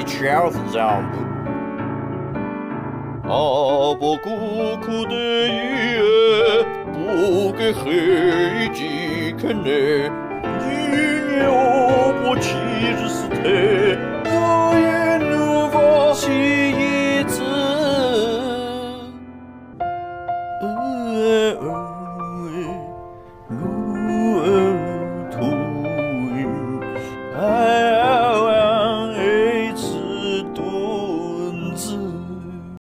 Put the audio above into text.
巧妇让步。阿婆苦苦的言，不给黑鸡看呢。你我妻日死退。